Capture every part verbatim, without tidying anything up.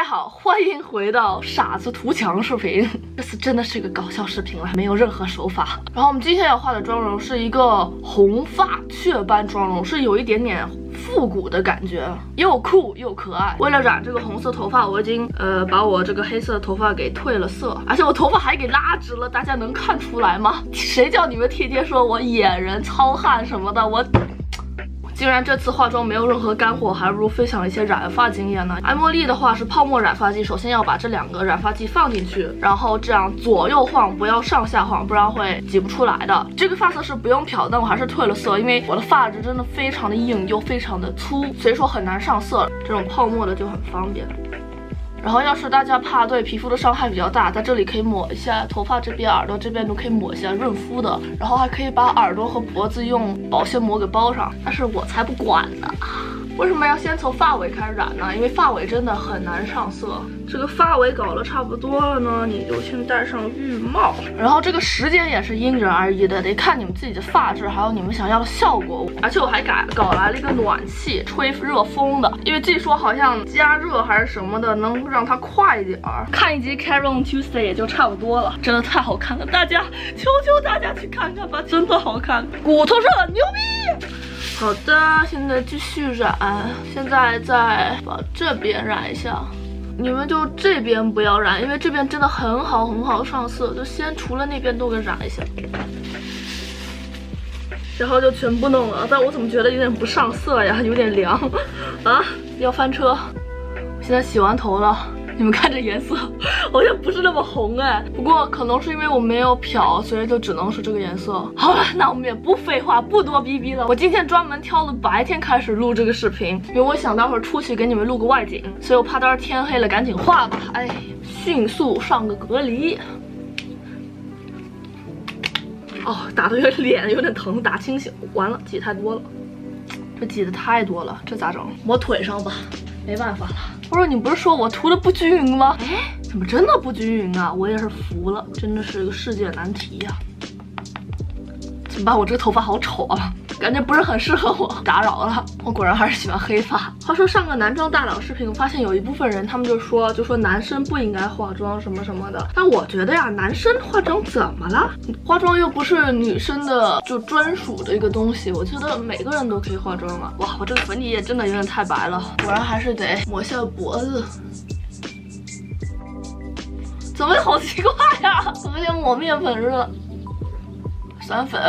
好，欢迎回到傻子涂墙视频。这次真的是一个搞笑视频了，没有任何手法。然后我们今天要画的妆容是一个红发雀斑妆容，是有一点点复古的感觉，又酷又可爱。为了染这个红色头发，我已经呃把我这个黑色头发给褪了色，而且我头发还给拉直了，大家能看出来吗？谁叫你们天天说我野人糙汉什么的，我。 既然这次化妆没有任何干货，还不如分享一些染发经验呢。爱茉莉的话是泡沫染发剂，首先要把这两个染发剂放进去，然后这样左右晃，不要上下晃，不然会挤不出来的。这个发色是不用漂，但我还是褪了色，因为我的发质真的非常的硬又非常的粗，所以说很难上色。这种泡沫的就很方便。 然后，要是大家怕对皮肤的伤害比较大，在这里可以抹一下头发这边、耳朵这边都可以抹一下润肤的，然后还可以把耳朵和脖子用保鲜膜给包上。但是我才不管呢！为什么要先从发尾开始染呢？因为发尾真的很难上色。这个发尾搞得差不多了呢，你就先戴上浴帽。然后这个时间也是因人而异的，得看你们自己的发质，还有你们想要的效果。而且我还改搞来了一个暖气，吹热风的，因为据说好像加热还是什么的，能让它快一点儿。看一集 Carry On Tuesday 也就差不多了，真的太好看了，大家求求大家去看看吧，真的好看，骨头热，牛逼！ 好的，现在继续染，现在再把这边染一下。你们就这边不要染，因为这边真的很好很好上色，就先除了那边都给染一下，然后就全部弄了。但我怎么觉得有点不上色呀？有点凉啊！要翻车！我现在洗完头了。 你们看这颜色，好像不是那么红哎。不过可能是因为我没有漂，所以就只能是这个颜色。好了，那我们也不废话，不多逼逼了。我今天专门挑了白天开始录这个视频，因为我想待会儿出去给你们录个外景，所以我怕待会儿天黑了赶紧画吧。哎，迅速上个隔离。哦，打的有点脸有点疼，打清醒。完了，挤太多了，这挤的太多了，这咋整？抹腿上吧。 没办法了，我说你不是说我涂的不均匀吗？哎，怎么真的不均匀啊？我也是服了，真的是个世界难题呀、啊！怎么办？我这个头发好丑啊，感觉不是很适合我，打扰了。我果然还是喜欢黑发。话说上个男装大佬视频，我发现有一部分人他们就说，就说男生不应该化妆什么什么的。但我觉得呀，男生化妆怎么了？化妆又不是女生的就专属的一个东西，我觉得每个人都可以化妆啊。哇，我这个粉底液真的有点太白了，果然还是得抹下脖子。怎么好奇怪呀？怎么连抹面粉似的？散粉。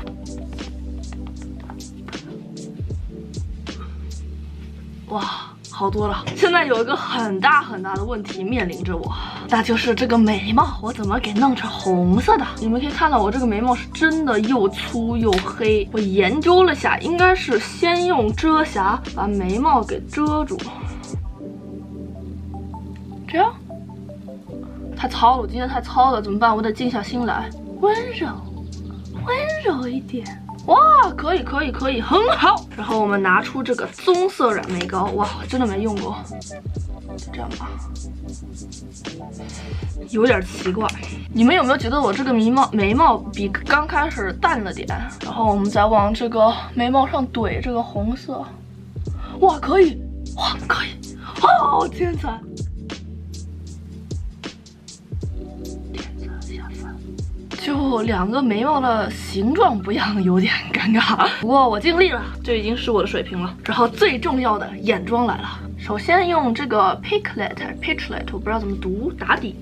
哇，好多了！现在有一个很大很大的问题面临着我，那就是这个眉毛，我怎么给弄成红色的？你们可以看到我这个眉毛是真的又粗又黑。我研究了下，应该是先用遮瑕把眉毛给遮住，这样。太糙了，我今天太糙了，怎么办？我得静下心来，温柔，温柔一点。 哇，可以可以可以，很好。然后我们拿出这个棕色染眉膏，哇，真的没用过，就这样吧。有点奇怪，你们有没有觉得我这个眉毛眉毛比刚开始淡了点？然后我们再往这个眉毛上怼这个红色，哇，可以，哇，可以，好天才！ 就两个眉毛的形状不一样，有点尴尬。不过我尽力了，这已经是我的水平了。然后最重要的眼妆来了，首先用这个 Piglet 还是 Piglet， 我不知道怎么读，打底。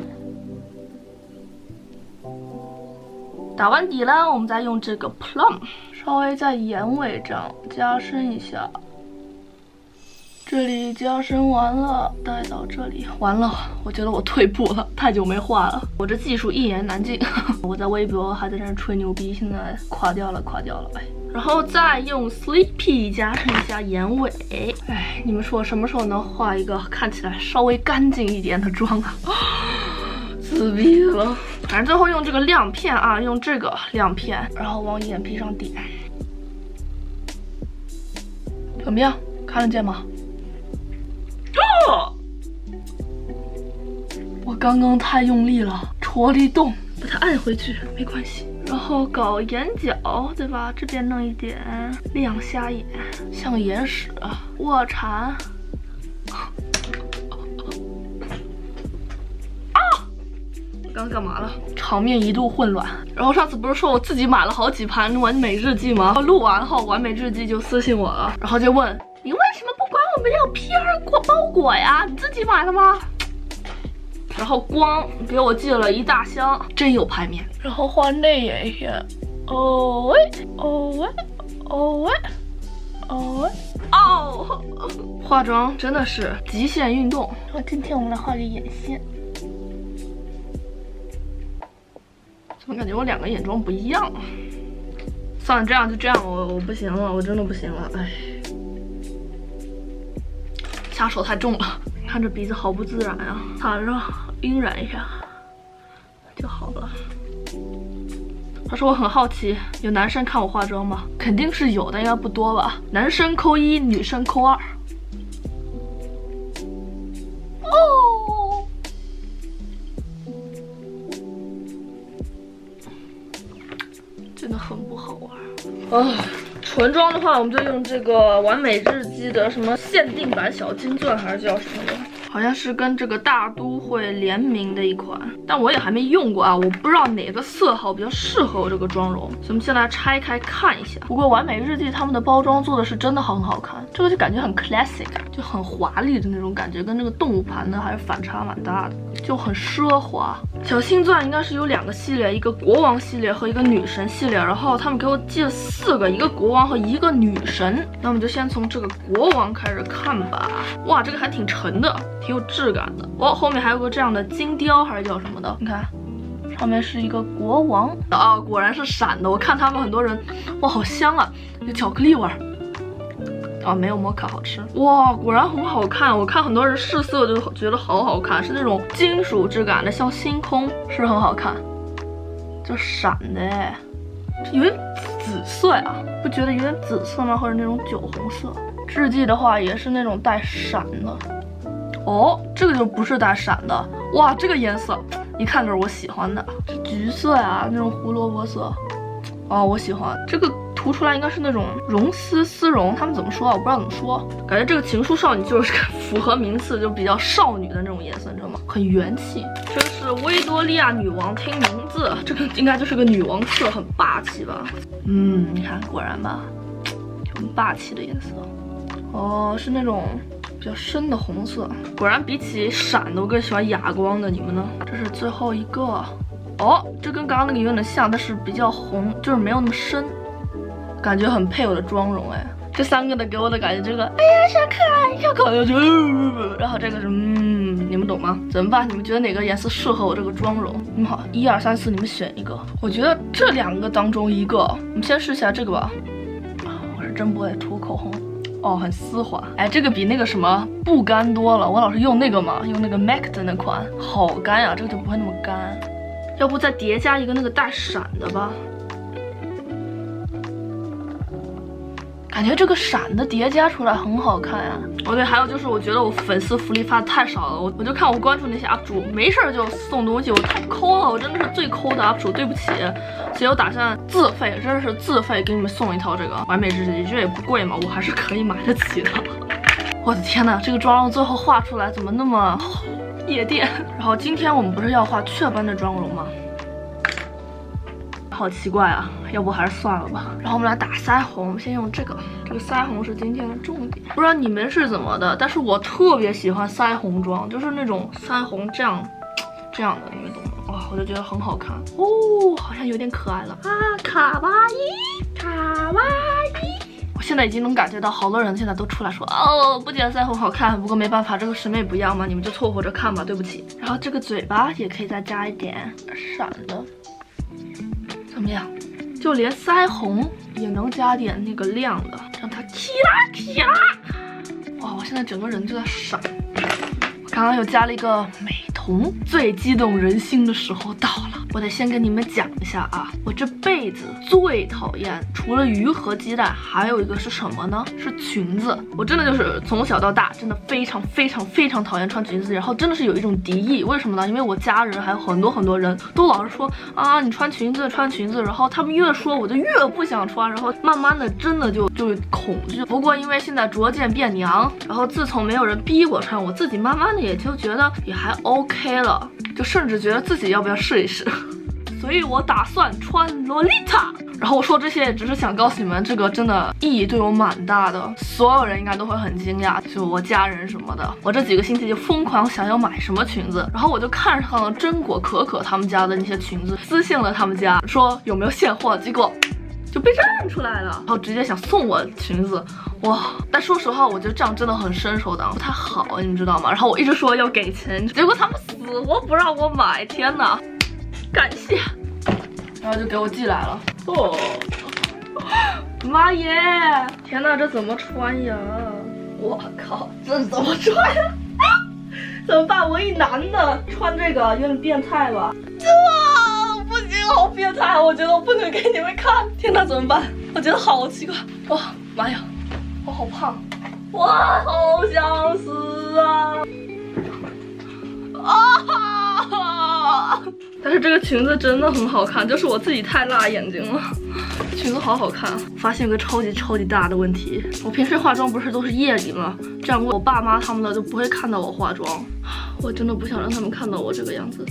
打完底了，我们再用这个 Plum， 稍微在眼尾这样加深一下。 这里加深完了，带到这里，完了，我觉得我退步了，太久没画了，我这技术一言难尽。我在微博还在那吹牛逼，现在垮掉了，垮掉了，哎。然后再用 Sleepy 加深一下眼尾，哎，你们说我什么时候能画一个看起来稍微干净一点的妆啊？自闭了，反正最后用这个亮片啊，用这个亮片，然后往眼皮上点，怎么样？看得见吗？ 哦，我刚刚太用力了，戳了一洞，把它按回去，没关系。然后搞眼角，对吧？这边弄一点亮瞎眼，像眼屎，卧蚕。 刚干嘛了？场面一度混乱。然后上次不是说我自己买了好几盘完美日记吗？录完后完美日记就私信我了，然后就问你为什么不管我们这个 P R 果包裹呀？你自己买的吗？然后光给我寄了一大箱，真有排面。然后画内眼线，哦喂，哦喂，哦喂，哦喂，哦，化妆真的是极限运动。然后今天我们来画个眼线。怎么感觉我两个眼妆不一样啊？算了，这样就这样，我我不行了，我真的不行了，哎，下手太重了，看这鼻子好不自然啊，擦着晕染一下就好了。他说我很好奇，有男生看我化妆吗？肯定是有的，应该不多吧？男生扣一，女生扣二。哦。真的很不好玩啊！唇妆的话，我们就用这个完美日记的什么限定版小金钻，还是叫什么的，好像是跟这个大都会联名的一款，但我也还没用过啊，我不知道哪个色号比较适合我这个妆容，所以我们先来拆开看一下。不过完美日记他们的包装做的是真的很好看，这个就感觉很 classic， 就很华丽的那种感觉，跟这个动物盘呢还是反差蛮大的，就很奢华。小星钻应该是有两个系列，一个国王系列和一个女神系列，然后他们给我寄了四个，一个国王和一个女神。那我们就先从这个国王开始看吧。哇，这个还挺沉的，挺有质感的。哦，后面还有个这样的金雕还是叫什么的，你看。上面是一个国王啊，果然是闪的。我看他们很多人，哇，好香啊，有巧克力味儿。啊，没有摩卡好吃。哇，果然很好看。我看很多人试色就觉得好好看，是那种金属质感的，像星空，是很好看。这闪的哎，有点紫色呀，不觉得有点紫色吗？或者那种酒红色。质地的话也是那种带闪的。哦，这个就不是带闪的。哇，这个颜色一看就是我喜欢的，是橘色呀，那种胡萝卜色。哦，我喜欢这个。涂出来应该是那种绒丝丝绒，他们怎么说啊？我不知道怎么说，感觉这个情书少女就是符合名次，就比较少女的那种颜色，你知道吗？很元气。这个是维多利亚女王听名字，这个应该就是个女王色，很霸气吧？嗯，你看，果然吧，很霸气的颜色。哦，是那种比较深的红色，果然比起闪的，我更喜欢哑光的。你们呢？这是最后一个。哦，这跟刚刚那个有点像，但是比较红，就是没有那么深。感觉很配我的妆容哎，这三个的给我的感觉，这个哎呀想看想看，就、呃，然后这个是嗯，你们懂吗？怎么办？你们觉得哪个颜色适合我这个妆容？你们好，一二三四，你们选一个。我觉得这两个当中一个，我们先试一下这个吧。啊，我是真不会涂口红哦，很丝滑。哎，这个比那个什么不干多了，我老是用那个嘛，用那个 M A C 的那款，好干呀，这个就不会那么干。要不再叠加一个那个带闪的吧？感觉这个闪的叠加出来很好看呀、啊。哦对，还有就是我觉得我粉丝福利发的太少了，我我就看我关注那些 U P 主，没事就送东西，我太抠了，我真的是最抠的 U P 主，对不起。所以我打算自费，真的是自费给你们送一套这个完美日记，这也不贵嘛，我还是可以买得起的。我的天呐，这个妆容最后画出来怎么那么夜店？然后今天我们不是要画雀斑的妆容吗？好奇怪啊，要不还是算了吧。然后我们来打腮红，我们先用这个，这个腮红是今天的重点。不知道你们是怎么的，但是我特别喜欢腮红妆，就是那种腮红这样这样的，你们懂吗？哇，我就觉得很好看哦，好像有点可爱了啊，卡哇伊，卡哇伊。我现在已经能感觉到，好多人现在都出来说，哦，不觉得腮红好看，不过没办法，这个审美不一样嘛，你们就凑合着看吧，对不起。然后这个嘴巴也可以再加一点闪的。怎么样？就连腮红也能加点那个亮的，让它起啦起啦！哇，我现在整个人就在闪。我刚刚又加了一个美瞳，最激动人心的时候到了。 我得先跟你们讲一下啊，我这辈子最讨厌除了鱼和鸡蛋，还有一个是什么呢？是裙子。我真的就是从小到大，真的非常非常非常讨厌穿裙子，然后真的是有一种敌意。为什么呢？因为我家人还有很多很多人都老是说啊，你穿裙子穿裙子，然后他们越说我就越不想穿，然后慢慢的真的就就恐惧。不过因为现在逐渐变娘，然后自从没有人逼我穿，我自己慢慢的也就觉得也还 OK 了，就甚至觉得自己要不要试一试。所以我打算穿洛丽塔。然后我说这些也只是想告诉你们，这个真的意义对我蛮大的，所有人应该都会很惊讶，就我家人什么的。我这几个星期就疯狂想要买什么裙子，然后我就看上了真果可可他们家的那些裙子，私信了他们家说有没有现货，结果就被认出来了，然后直接想送我裙子，哇！但说实话，我觉得这样真的很伸手党，不太好，你们知道吗？然后我一直说要给钱，结果他们死活不让我买，天哪！感谢，然后就给我寄来了。哦，妈耶！天哪，这怎么穿呀？我靠，这怎么穿呀？怎么办？我一男的穿这个有点变态吧？哇，不行，好变态！我觉得我不能给你们看。天哪，怎么办？我觉得好奇怪。哇，妈呀，我好胖！哇，好想死啊！啊！但是这个裙子真的很好看，就是我自己太辣眼睛了。裙子好好看，发现有个超级超级大的问题，我平时化妆不是都是夜里吗？这样我爸妈他们的就不会看到我化妆。我真的不想让他们看到我这个样子。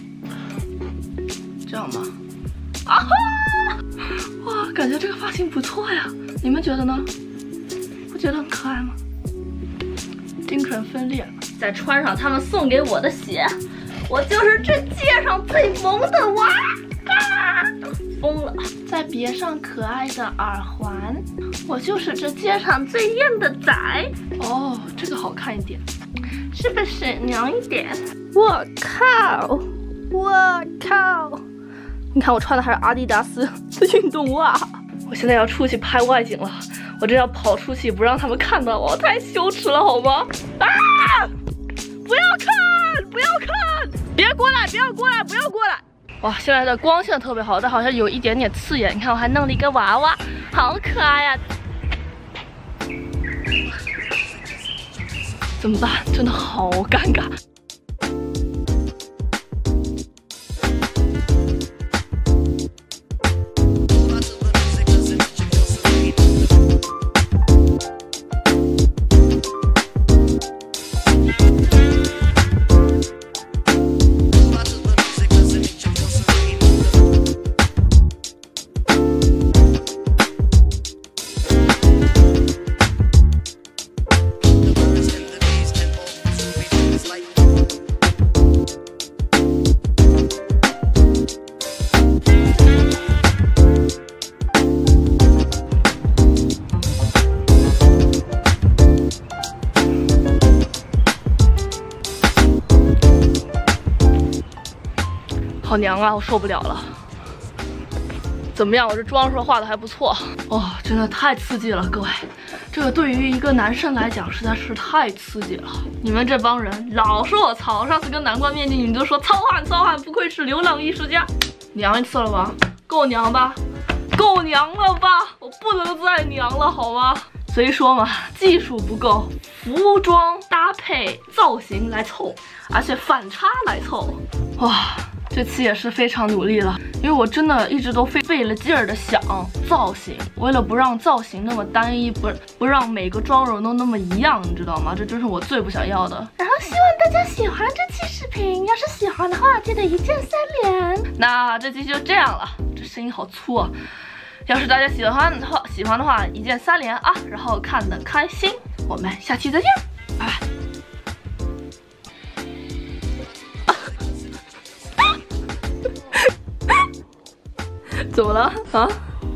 这样吧，啊哈！哇，感觉这个发型不错呀，你们觉得呢？不觉得很可爱吗？精神分裂，再穿上他们送给我的鞋，我就是这街上最萌的娃，啊，疯了！再别上可爱的耳环，我就是这街上最艳的仔。哦，这个好看一点，是不是娘一点？我靠！我靠！你看我穿的还是阿迪达斯的运动袜。我现在要出去拍外景了，我这要跑出去不让他们看到我，太羞耻了好吗？啊！不要看，不要看，别过来，不要过来，不要过来！哇，现在的光线特别好，但好像有一点点刺眼。你看我还弄了一个娃娃，好可爱呀！怎么办？真的好尴尬。好娘啊，我受不了了。怎么样？我这妆是画的还不错哦，真的太刺激了，各位。这个对于一个男生来讲实在是太刺激了。你们这帮人老说我糙，上次跟南瓜面筋，你们都说糙汉糙汉，不愧是流浪艺术家。娘一次了吧？够娘吧？够娘了吧？我不能再娘了，好吗？所以说嘛，技术不够，服装搭配造型来凑，而且反差来凑，哇！这次也是非常努力了，因为我真的一直都费费了劲儿的想造型，为了不让造型那么单一，不不让每个妆容都那么一样，你知道吗？这真是我最不想要的。然后希望大家喜欢这期视频，要是喜欢的话，记得一键三连。那这期就这样了，这声音好粗啊！要是大家喜欢的话，喜欢的话一键三连啊，然后看得开心，我们下期再见，拜拜。怎么了啊？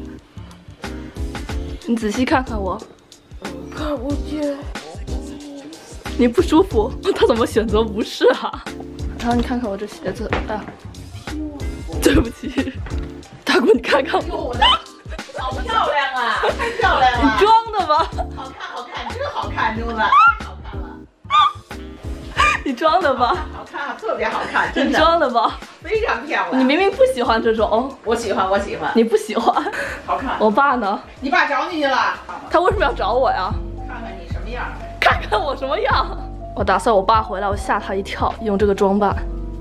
你仔细看看我，看不见。你不舒服？他怎么选择无视啊？然后你看看我这鞋子，哎呀，对不起，大姑你看看我， 好漂亮啊，太漂亮了！ 你装的吧？ 好看，好看，真好看，妞子，太好看了。 你装的吧？ 好看，特别好看，真你的。 装的吧？ 非常漂亮。 你明明不喜欢这种， 我喜欢，我喜欢。 你不喜欢， 好看。 我爸呢？ 你爸找你去了？ 他为什么要找我呀？ 看看你什么样。 看看我什么样？我打算我爸回来，我吓他一跳，用这个装扮。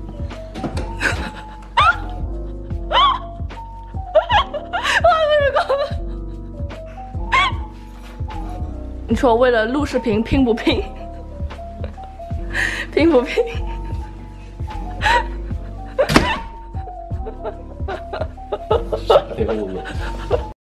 你说我为了录视频拼不拼？拼不拼？ 傻废物。